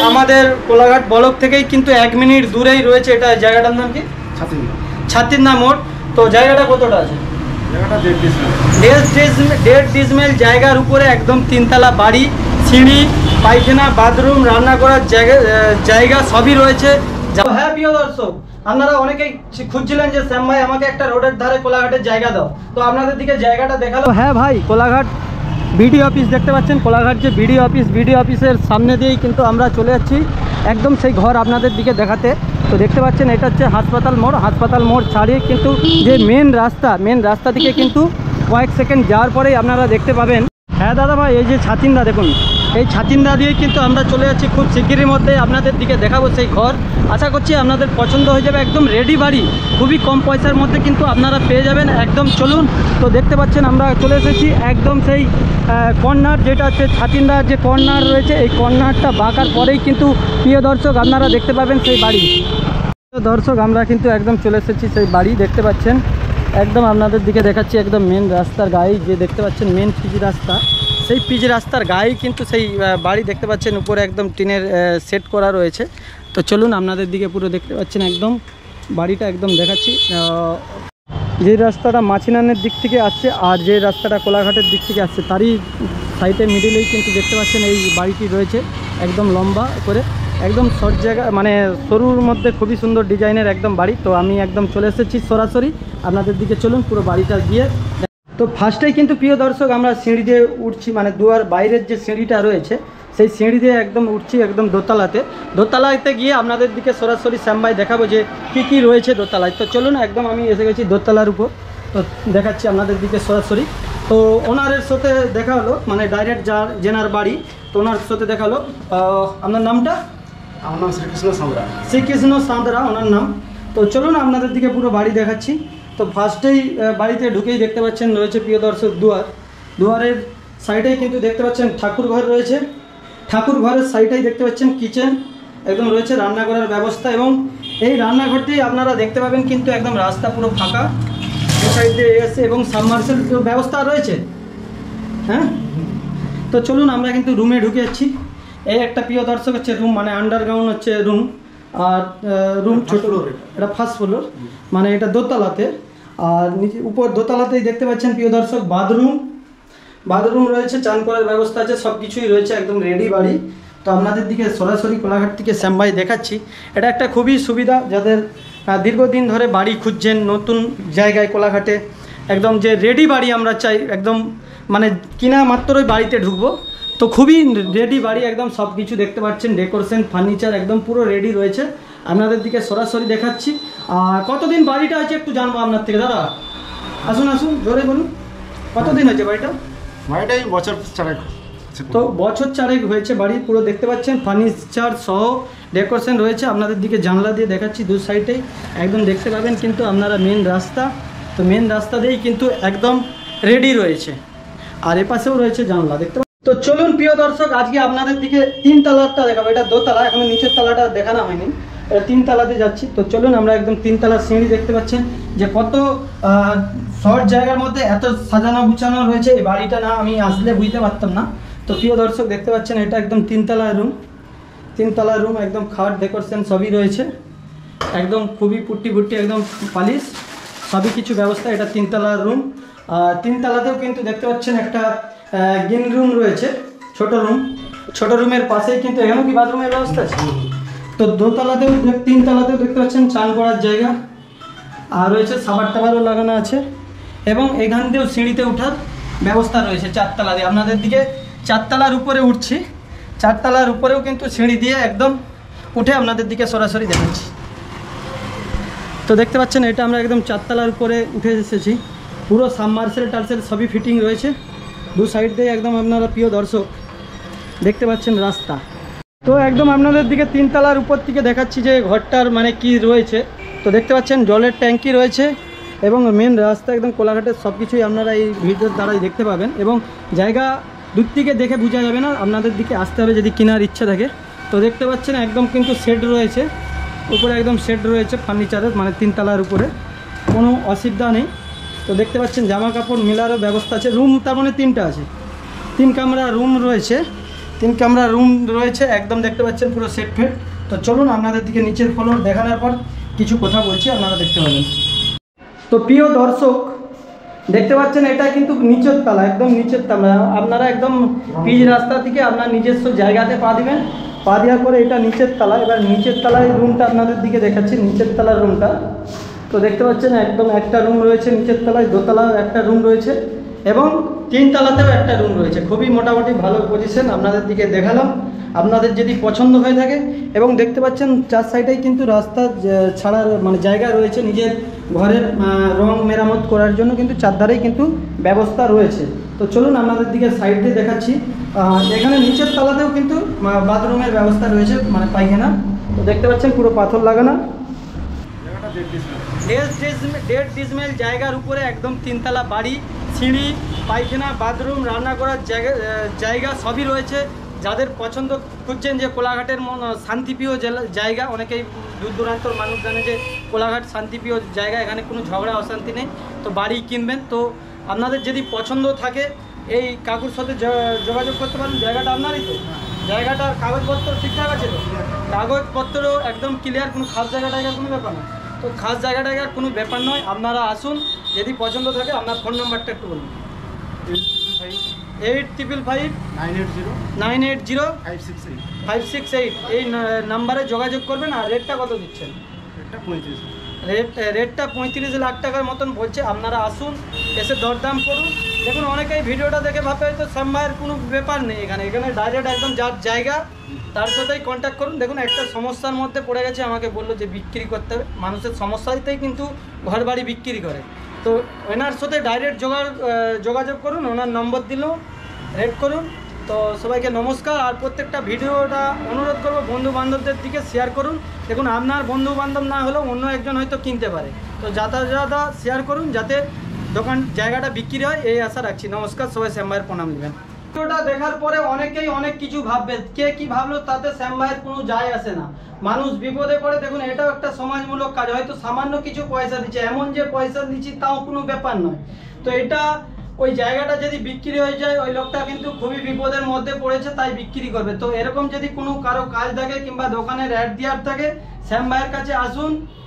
আমাদের কোলাঘাট ব্লক থেকেই কিন্তু 1 মিনিট দূরেই রয়েছে। এটা জায়গাটার নাম কি? ছাতিন্দা মোড়। তো জায়গাটা কতটা আছে? জায়গাটা 1.5 ডিসমিল জায়গার উপরে একদম 3 তলা বাড়ি, সিঁড়ি, পায়খানা, বাথরুম, রান্না করার জায়গা সবই রয়েছে। হ্যাঁ প্রিয় দর্শক, আপনারা অনেকেই খুঁজছিলেন যে শ্যাম ভাই আমাকে একটা রোডের ধারে কোলাঘাটের জায়গা দাও, তো আপনাদের দিকে জায়গাটা দেখালো। হ্যাঁ ভাই, কোলাঘাট বিডিও অফিস দেখতে পাচ্ছেন, কোলাঘাট যে বিডিও অফিসের সামনে দিয়েই কিন্তু আমরা চলে যাচ্ছি একদম সেই ঘর আপনাদের দিকে দেখাতে। তো দেখতে পাচ্ছেন এটা হচ্ছে হাসপাতাল মোড় ছাড়িয়ে কিন্তু যে মেন রাস্তা থেকে কিন্তু কয়েক সেকেন্ড যাওয়ার পরেই আপনারা দেখতে পাবেন। হ্যাঁ দাদা ভাই, এই যে ছাতিন্দা দেখুন, এই ছাতিন্দা দিয়ে কিন্তু আমরা চলে যাচ্ছি। খুব শিগগিরের মধ্যে আপনাদের দিকে দেখাবো সেই ঘর। আশা করছি আপনাদের পছন্দ হয়ে যাবে। একদম রেডি বাড়ি, খুবই কম পয়সার মধ্যে কিন্তু আপনারা পেয়ে যাবেন। একদম চলুন। তো দেখতে পাচ্ছেন আমরা চলে এসেছি একদম সেই কর্নার, যেটা হচ্ছে ছাতিন্দার যে কর্নার রয়েছে, এই কর্নারটা বাঁকার পরেই কিন্তু প্রিয় দর্শক আপনারা দেখতে পাবেন সেই বাড়ি। দর্শক আমরা কিন্তু একদম চলে এসেছি সেই বাড়ি, দেখতে পাচ্ছেন একদম আপনাদের দিকে দেখাচ্ছি। একদম মেন রাস্তার গায়ে যে দেখতে পাচ্ছেন মেন পিচ রাস্তা, সেই পিচ রাস্তার গায়েই কিন্তু সেই বাড়ি দেখতে পাচ্ছেন। উপরে একদম টিনের সেট করা রয়েছে। তো চলুন আপনাদের দিকে পুরো দেখতে পাচ্ছেন একদম বাড়িটা একদম দেখাচ্ছি। যে রাস্তাটা মাছিনানের দিক থেকে আসছে আর যে রাস্তাটা কোলাঘাটের দিক থেকে আসছে, তারই সাইডে মিডিলেই কিন্তু দেখতে পাচ্ছেন এই বাড়িটি রয়েছে। একদম লম্বা করে, একদম শর্ট জায়গা, মানে সরুর মধ্যে খুবই সুন্দর ডিজাইনের একদম বাড়ি। তো আমি একদম চলে এসেছি সরাসরি আপনাদের দিকে, চলুন পুরো বাড়িটা গিয়ে। তো ফার্স্টেই কিন্তু প্রিয় দর্শক আমরা সিঁড়ি দিয়ে উঠছি, মানে দুয়ার বাইরের যে সিঁড়িটা রয়েছে সেই সিঁড়ি দিয়ে একদম উঠছি একদম দোতলাতে গিয়ে আপনাদের দিকে সরাসরি শ্যাম ভাই দেখাবো যে কী রয়েছে দোতলায়। তো চলুন, একদম আমি এসে গেছি দোতলার উপর। তো দেখাচ্ছি আপনাদের দিকে সরাসরি। তো ওনারের সাথে দেখা হলো, মানে ডাইরেক্ট জেনার বাড়ি, তো ওনার সাথে দেখা হলো। আপনার নামটা? আমার নাম শ্রীকৃষ্ণ সাঁতরা ওনার নাম। তো চলুন আপনাদের দিকে পুরো বাড়ি দেখাচ্ছি। তো ফার্স্টেই বাড়িতে ঢুকেই দেখতে পাচ্ছেন রয়েছে প্রিয় দর্শক দুয়ারের সাইডেই কিন্তু দেখতে পাচ্ছেন ঠাকুর ঘর রয়েছে। ঠাকুর ঘরের সাইডেই দেখতে পাচ্ছেন কিচেন একদম রয়েছে, রান্না করার ব্যবস্থা। এবং এই রান্নাঘরটি আপনারা দেখতে পাবেন কিন্তু একদম রাস্তা পুরো ফাঁকা, এই সাইড দিয়ে এসে, এবং সাবমার্সেল ব্যবস্থা রয়েছে। হ্যাঁ, তো চলুন আমরা কিন্তু রুমে ঢুকে যাচ্ছি। এই একটা প্রিয় দর্শক হচ্ছে রুম, মানে আন্ডারগ্রাউন্ড হচ্ছে রুম। আর রুম ছোট, এটা ফার্স্ট ফ্লোর, মানে এটা দোতলাতে। আর নিচে উপর দোতলাতেই দেখতে পাচ্ছেন প্রিয় দর্শক বাথরুম রয়েছে, চান করার ব্যবস্থা আছে, সব কিছুই রয়েছে, একদম রেডি বাড়ি। তো আপনাদের দিকে সরাসরি কোলাঘাট থেকে শ্যাম ভাই দেখাচ্ছি। এটা একটা খুবই সুবিধা, যাদের দীর্ঘদিন ধরে বাড়ি খুঁজছেন নতুন জায়গায় কোলাঘাটে, একদম যে রেডি বাড়ি আমরা চাই, একদম মানে কিনা মাত্রই বাড়িতে ঢুকবো। তো খুবই রেডি বাড়ি, একদম সব কিছু দেখতে পাচ্ছেন, ডেকোরেশন, ফার্নিচার একদম পুরো রেডি রয়েছে। আপনাদের দিকে সরাসরি দেখাচ্ছি। আর কতদিন বাড়িটা আছে একটু জানবো আপনার থেকে। দাদা আসুন জোরে বলুন, কতদিন হয়েছে বাড়িটা? বছর 4। তো বছর 4 হয়েছে বাড়ি। পুরো দেখতে পাচ্ছেন ফার্নিচার সহ ডেকোরেশন রয়েছে। আপনাদের দিকে জানলা দিয়ে দেখাচ্ছি, দু সাইডেই একদম দেখতে পাবেন কিন্তু আপনারা মেন রাস্তা। তো মেন রাস্তা দিয়েই কিন্তু একদম রেডি রয়েছে। আর এপাশেও রয়েছে জানলা, দেখতে পাচ্ছেন। তো চলুন প্রিয় দর্শক, আজকে আপনাদের দিকে 3 তলাটা দেখাবো। এটা দোতলা, এখনো নিচের তলাটা দেখানো হয়নি, 3 তলাতে যাচ্ছি। তো চলুন আমরা একদম 3 তলার সিঁড়ি দেখতে পাচ্ছেন যে কত শর্ট জায়গার মধ্যে এত সাজানো গুছানো রয়েছে। এই বাড়িটা না আমি আসলে বুঝতে পারতাম না। তো প্রিয় দর্শক দেখতে পাচ্ছেন এটা একদম 3 তলার রুম, একদম খাট, ডেকোরেশন সবই রয়েছে, একদম খুবই পুট্টি একদম পালিশ, সবই কিছু ব্যবস্থা। এটা 3 তলার রুম। আর 3 তলাতেও কিন্তু দেখতে পাচ্ছেন একটা গেম রুম রয়েছে, ছোট রুমের পাশেই কিন্তু এখানেও কি বাথরুমের ব্যবস্থা আছে। তো 3 তলাতেও দেখতে পাচ্ছেন চান করার জায়গা, আর রয়েছে সাবার টাবারও লাগানো আছে। এবং এখান দিয়েও সিঁড়িতে ওঠার ব্যবস্থা রয়েছে 4 তলা দিয়ে। আপনাদের দিকে 4 তলার উপরে উঠছি, 4 তলার উপরেও কিন্তু সিঁড়ি দিয়ে একদম উঠে আপনাদের দিকে সরাসরি দেখাচ্ছি। তো দেখতে পাচ্ছেন এটা আমরা একদম 4 তলার উপরে উঠে এসেছি। পুরো সাবমার্সেল টার্সেল সবই ফিটিং রয়েছে। দু সাইড দিয়ে একদম আপনারা প্রিয় দর্শক দেখতে পাচ্ছেন রাস্তা। তো একদম আপনাদের দিকে 3 তলার উপর থেকে দেখাচ্ছি যে ঘরটার মানে কি রয়েছে। তো দেখতে পাচ্ছেন জলের ট্যাঙ্কি রয়েছে এবং মেন রাস্তা, একদম কোলাঘাটের সব কিছুই আপনারা এই ভিডিওর দ্বারাই দেখতে পাবেন। এবং জায়গা দূর থেকে দেখে বোঝা যাবে না, আপনাদের দিকে আসতে হবে যদি কেনার ইচ্ছা থাকে। তো দেখতে পাচ্ছেন একদম কিন্তু শেড রয়েছে, উপরে একদম শেড রয়েছে ফার্নিচারের, মানে 3 তলার উপরে কোনো অসুবিধা নেই। তো দেখতে পাচ্ছেন জামা কাপড় মেলারও ব্যবস্থা আছে। রুম তার মানে 3টা আছে, 3 কামরা রুম রয়েছে। 3 কামরা রুম রয়েছে, একদম দেখতে পাচ্ছেন পুরো সেট ফেট। তো চলুন আপনাদের দিকে নিচের ফ্লোর দেখানোর পর কিছু কথা বলছি, আপনারা দেখতে পাবেন। তো প্রিয় দর্শক দেখতে পাচ্ছেন এটা কিন্তু নিচের তলা, একদম নিচের তলা। আপনারা একদম পিচ রাস্তা থেকে আপনার নিজস্ব জায়গাতে পা দিবেন, পা দেওয়ার পরে এটা নিচের তলা। এবার নিচের তলায় রুমটা আপনাদের দিকে দেখাচ্ছি, নিচের তলার রুমটা। তো দেখতে পাচ্ছেন একদম একটা রুম রয়েছে নিচের তলায়, দোতলায় একটা রুম রয়েছে এবং 3 তলাতেও একটা রুম রয়েছে। খুবই মোটামুটি ভালো পজিশন আপনাদের দিকে দেখালাম। আপনাদের যদি পছন্দ হয়ে থাকে, এবং দেখতে পাচ্ছেন 4 সাইডেই কিন্তু রাস্তা ছাড়ার মানে জায়গা রয়েছে, নিজের ঘরের রং মেরামত করার জন্য কিন্তু 4 ধারেই কিন্তু ব্যবস্থা রয়েছে। তো চলুন আপনাদের দিকে সাইড দিয়ে দেখাচ্ছি। এখানে নিচের তলাতেও কিন্তু বাথরুমের ব্যবস্থা রয়েছে, মানে পায়খানা। তো দেখতে পাচ্ছেন পুরো পাথর লাগানো। 1.5 ডিসমেল জায়গার উপরে একদম 3 তলা বাড়ি, সিঁড়ি, পায়খানা, বাথরুম, রান্না করার জায়গা সবই রয়েছে। যাদের পছন্দ খুঁজছেন যে কোলাঘাটের শান্তিপ্রিয় জায়গা, অনেকেই দূর দূরান্তর মানুষ জানে যে কোলাঘাট শান্তিপ্রিয় জায়গা, এখানে কোনো ঝগড়া অশান্তি নেই। তো বাড়ি কিনবেন, তো আপনাদের যদি পছন্দ থাকে এই কাকুর সাথে যোগাযোগ করতে পারেন। জায়গাটা আপনারই তো? জায়গাটার কাগজপত্র ঠিকঠাক আছে তো? কাগজপত্র একদম ক্লিয়ার, কোনো খাস জায়গাটার কোনো ব্যাপার না। তো খাস জায়গাটার কোনো ব্যাপার নয়, আপনারা আসুন। যদি পছন্দ থাকে আপনার ফোন নাম্বারটা একটু বলুন। 8555-980-568 এই নাম্বারে যোগাযোগ করবেন। আর রেটটা কত দিচ্ছেন? রেটটা 35 লাখ টাকার মতন বলছে। আপনারা আসুন, এসে দরদাম করুন। দেখুন অনেকেই ভিডিওটা দেখে ভাবে হয়তো শ্যাম ভাইয়ের কোনো ব্যাপার নেই, এখানে ডাইরেক্ট একদম যার জায়গা তার সাথেই কন্ট্যাক্ট করুন। দেখুন একটা সমস্যার মধ্যে পড়ে গেছে, আমাকে বললো যে বিক্রি করতে হবে। মানুষের সমস্যাতেই কিন্তু ঘর বাড়ি বিক্রি করে। তো ওনার সাথে ডাইরেক্ট যোগাযোগ করুন, ওনার নম্বর দিল, রেড করুন। তো সবাইকে নমস্কার। আর প্রত্যেকটা ভিডিওটা অনুরোধ করবো বন্ধু বান্ধবদের দিকে শেয়ার করুন। দেখুন আপনার বন্ধু বান্ধব না হলেও অন্য একজন হয়তো কিনতে পারে। তো যাতা শেয়ার করুন যাতে দোকান জায়গাটা বিক্রি হয়, এই আশা রাখছি। নমস্কার, সবাই শ্যাম ভাইয়ের প্রণাম নেবেন। ভিডিওটা দেখার পরে অনেকেই অনেক কিছু ভাববে, কে কি ভাবলো তাতে শ্যাম ভাইয়ের কোনো যায় আসে না। মানুষ বিপদে পড়ে, দেখুন এটাও একটা সমাজমূলক কাজ। হয়তো সামান্য কিছু পয়সা দিচ্ছে, এমন যে পয়সা দিচ্ছি তাও কোনো ব্যাপার নয়। তো এটা ওই জায়গাটা যদি বিক্রি হয়ে যায়, ওই লোকটা কিন্তু খুবই বিপদের মধ্যে পড়েছে, তাই বিক্রি করবে। তো এরকম যদি কোনো কারো কাজ থাকে কিংবা দোকানের অ্যাড দেওয়ার থাকে, শ্যাম ভাইয়ের কাছে আসুন।